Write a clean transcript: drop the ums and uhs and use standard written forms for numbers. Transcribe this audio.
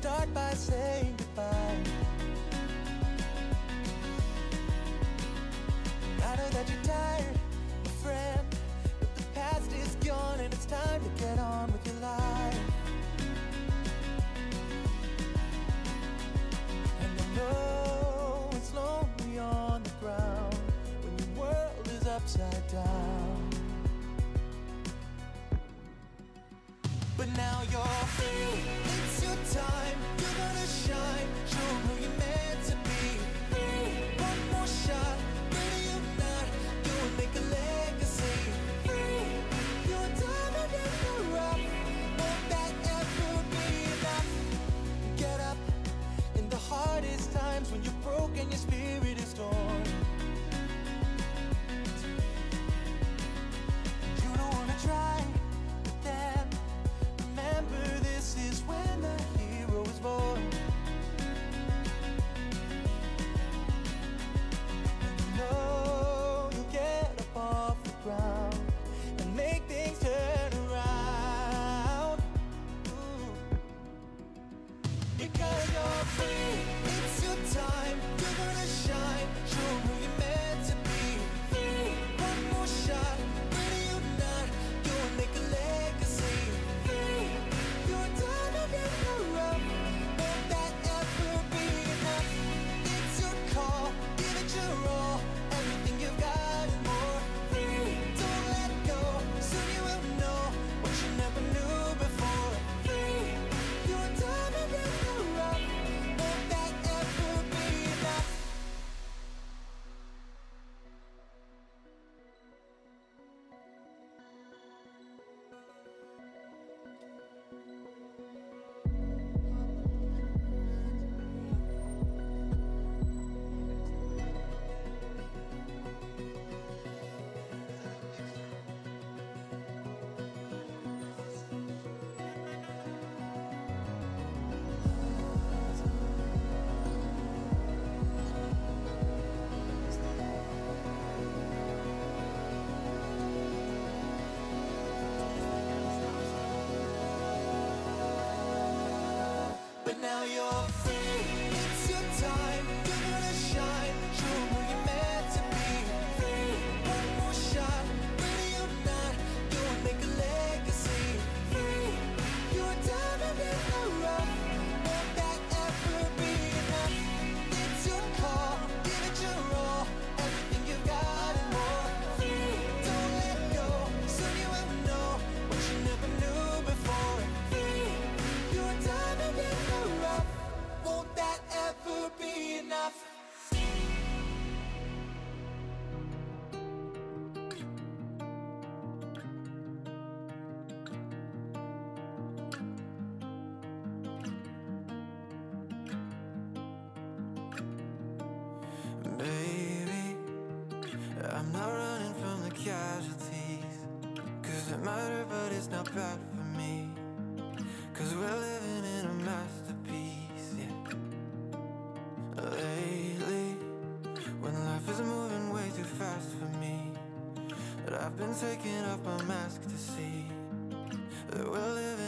start by saying goodbye. I know that you're tired, my friend, but the past is gone and it's time to get on with your life. And I know it's lonely on the ground when your world is upside down. But now you're free, it's your time, you're gonna shine, show who you're meant to be. Free, one more shot, ready or not, you will make a legacy. Free, you're a diamond in the rough, won't that ever be enough? Get up in the hardest times when you're broken, your spirit is torn. You don't wanna try, but then remember, this is when the hero is born. And you know you'll get up off the ground and make things turn around. Ooh. Because you're free, it's your time, you're gonna shine, show who you're meant to be. Free, one more shot, ready or not, you'll make a legacy. Free, you're a diamond in the rough, won't that ever be enough? It's your call, give it your all, everything you've got and more. Free, don't let go, soon you will know what you never knew before. Free, you're a diamond in the rough, won't that ever be enough? But now you're free, it's your time, you're gonna shine, show who you're meant to be. Free, one more shot, ready or not, you'll make a legacy. Free, you're a diamond in the rough, won't that ever be enough? It's your call, give it your all, everything you've got and more. Free, don't let go, soon you will know what you never knew before. Free, you're a diamond in the rough, won't that ever be enough? Baby, I'm not running from the casualties, 'cause it matter but it's not bad for me, 'cause we're living in a masterpiece, yeah. Lately, when life is moving way too fast for me, but I've been taking off my mask to see that we're living